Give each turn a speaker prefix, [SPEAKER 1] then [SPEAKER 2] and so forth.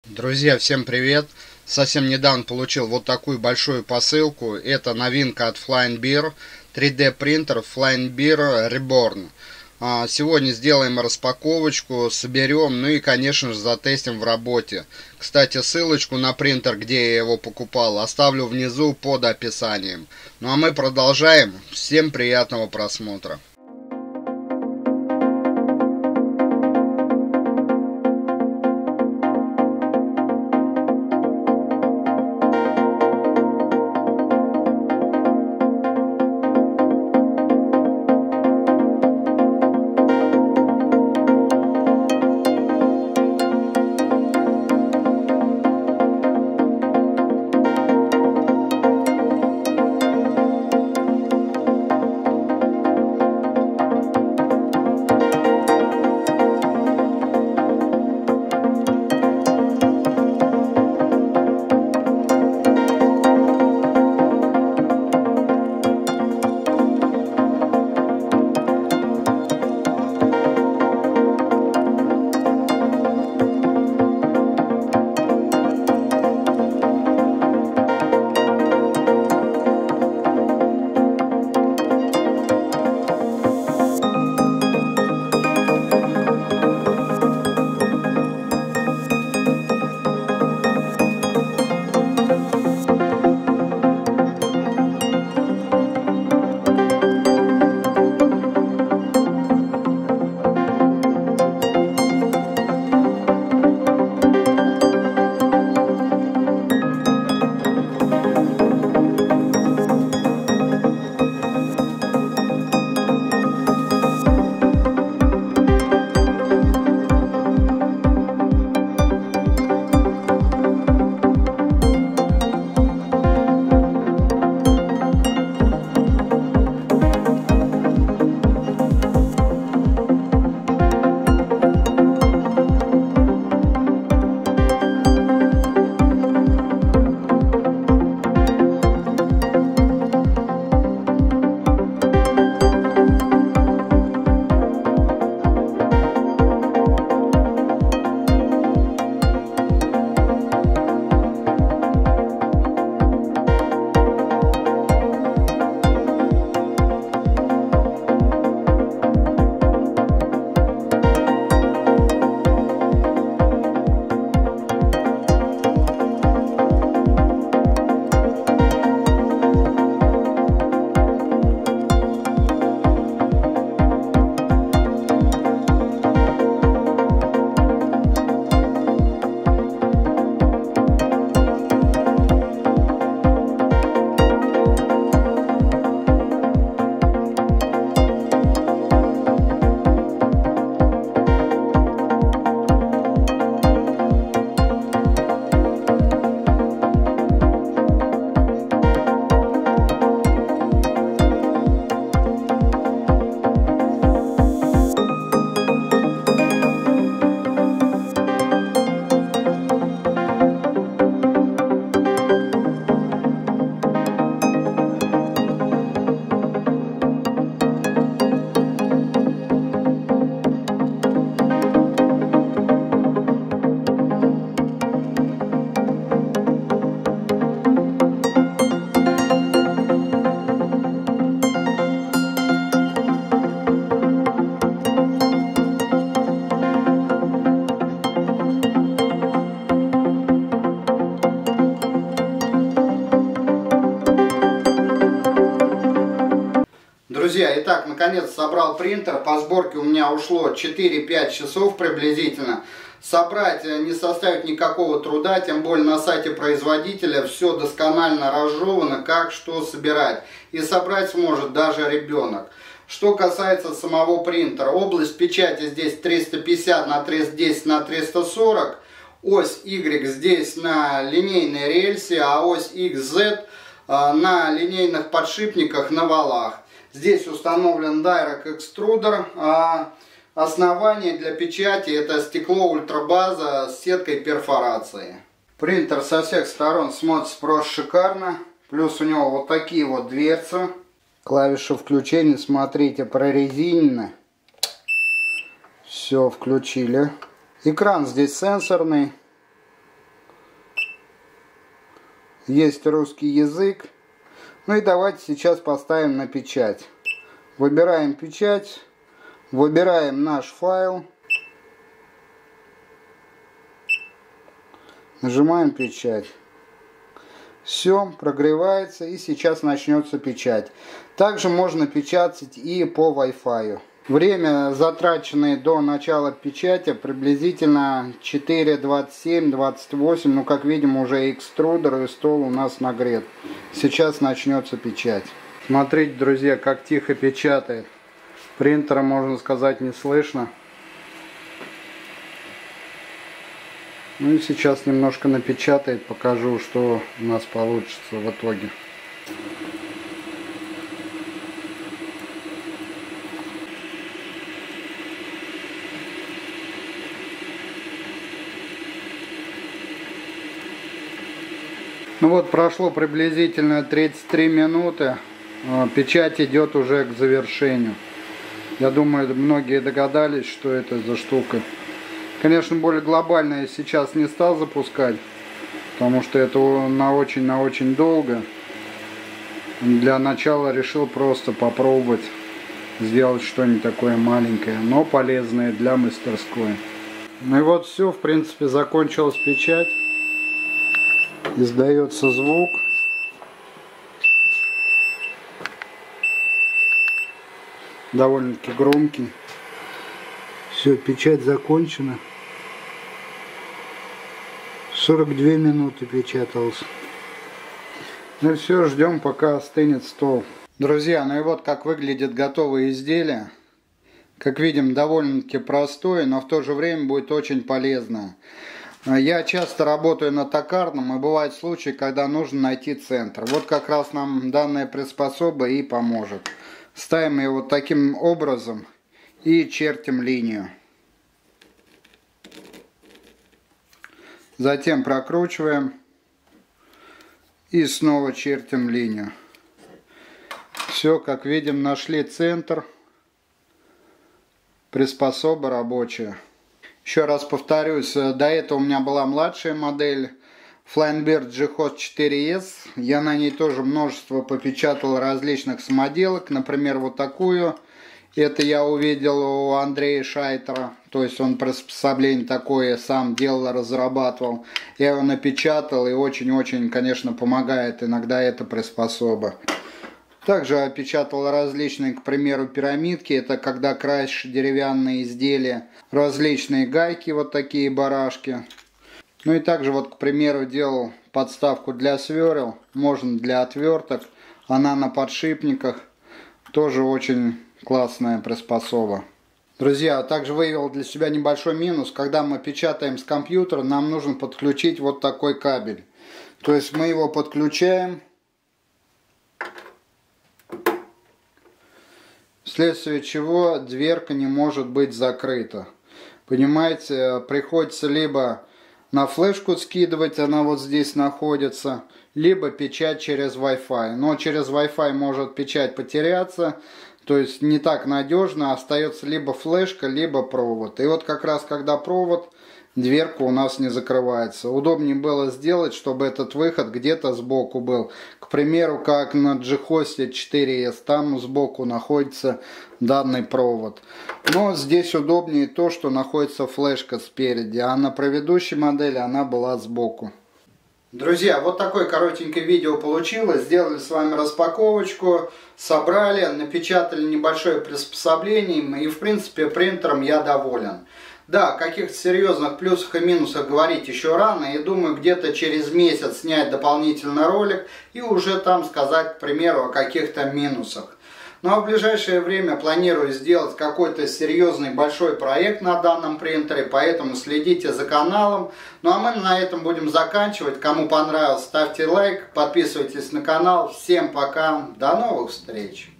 [SPEAKER 1] Друзья, всем привет! Совсем недавно получил вот такую большую посылку. Это новинка от Flying Bear, 3D принтер Flying Bear Reborn. Сегодня сделаем распаковочку, соберем, ну и конечно же затестим в работе. Кстати, ссылочку на принтер, где я его покупал, оставлю внизу под описанием. Ну а мы продолжаем. Всем приятного просмотра. Друзья, итак, наконец собрал принтер. По сборке у меня ушло 4-5 часов приблизительно. Собрать не составит никакого труда, тем более на сайте производителя все досконально разжевано, как что собирать. И собрать сможет даже ребенок. Что касается самого принтера, область печати здесь 350 на 310 на 340. Ось Y здесь на линейной рельсе, а ось XZ на линейных подшипниках на валах. Здесь установлен Direct экструдер, а основание для печати это стекло ультрабаза с сеткой перфорации. Принтер со всех сторон смотрится просто шикарно. Плюс у него вот такие вот дверцы. Клавиша включения, смотрите, прорезинены. Все включили. Экран здесь сенсорный. есть русский язык. Ну и давайте сейчас поставим на печать. Выбираем печать, выбираем наш файл, нажимаем печать. Все, прогревается, и сейчас начнется печать. Также можно печатать и по Wi-Fi. Время, затраченное до начала печати, приблизительно 4:27-28. Ну, как видим, уже экструдер и стол у нас нагрет. Сейчас начнется печать. Смотрите, друзья, как тихо печатает. Принтера, можно сказать, не слышно. Ну и сейчас немножко напечатает, покажу, что у нас получится в итоге. Ну вот, прошло приблизительно 33 минуты. Печать идет уже к завершению. Я думаю, многие догадались, что это за штука. Конечно, более глобально я сейчас не стал запускать, потому что это на очень долго. Для начала решил просто попробовать сделать что-нибудь такое маленькое, но полезное для мастерской. Ну и вот все, в принципе, закончилась печать. Издается звук. Довольно-таки громкий. Все, печать закончена. 42 минуты печатался. Ну и все, ждем, пока остынет стол. Друзья, ну и вот как выглядит готовое изделие. Как видим, довольно-таки простое, но в то же время будет очень полезное. Я часто работаю на токарном, и бывают случаи, когда нужно найти центр. Вот как раз нам данная приспособа и поможет. Ставим ее вот таким образом и чертим линию. Затем прокручиваем и снова чертим линию. Все, как видим, нашли центр. Приспособа рабочая. Еще раз повторюсь, до этого у меня была младшая модель Flying Bird G-Host 4S. Я на ней тоже множество попечатал различных самоделок. Например, вот такую. Это я увидел у Андрея Шайтера. То есть он приспособление такое сам делал, разрабатывал. Я его напечатал, и очень-очень, конечно, помогает иногда эта приспособа. Также опечатал различные, к примеру, пирамидки. Это когда краешь деревянные изделия. Различные гайки, вот такие барашки. Ну и также вот, к примеру, делал подставку для сверел. Можно для отверток. Она на подшипниках. Тоже очень классная приспособа. Друзья, также выявил для себя небольшой минус. Когда мы печатаем с компьютера, нам нужно подключить вот такой кабель. То есть мы его подключаем. Вследствие чего дверка не может быть закрыта. Понимаете, приходится либо на флешку скидывать, она вот здесь находится, либо печать через Wi-Fi. Но через Wi-Fi может печать потеряться, то есть не так надежно, остается либо флешка, либо провод. И вот как раз когда провод, дверка у нас не закрывается. Удобнее было сделать, чтобы этот выход где-то сбоку был. К примеру, как на G-Host 4S, там сбоку находится данный провод. Но здесь удобнее то, что находится флешка спереди, а на предыдущей модели она была сбоку. Друзья, вот такое коротенькое видео получилось. Сделали с вами распаковочку, собрали, напечатали небольшое приспособление, и в принципе принтером я доволен. Да, о каких-то серьезных плюсах и минусах говорить еще рано, и думаю, где-то через месяц снять дополнительный ролик и уже там сказать, к примеру, о каких-то минусах. Ну а в ближайшее время планирую сделать какой-то серьезный большой проект на данном принтере, поэтому следите за каналом. Ну а мы на этом будем заканчивать. Кому понравилось, ставьте лайк, подписывайтесь на канал. Всем пока, до новых встреч!